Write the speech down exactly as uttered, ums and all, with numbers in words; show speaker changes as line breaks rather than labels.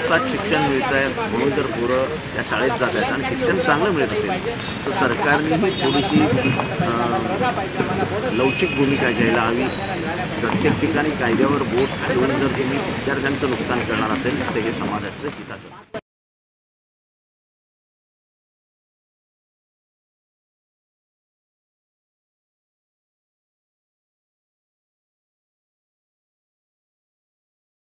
स्वस्तात शिक्षण मिळत आहे म्हणून जर पोरं त्या शाळेत जात आहेत आणि शिक्षण चांगलं मिळत असेल तर सरकारनेही थोडीशी लवचिक भूमिका घ्यायला हवी। प्रत्येक ठिकाणी कायद्यावर बोट ठेवून जर तुम्ही विद्यार्थ्यांचं नुकसान करणार असेल तर हे समाजाचं हिताचं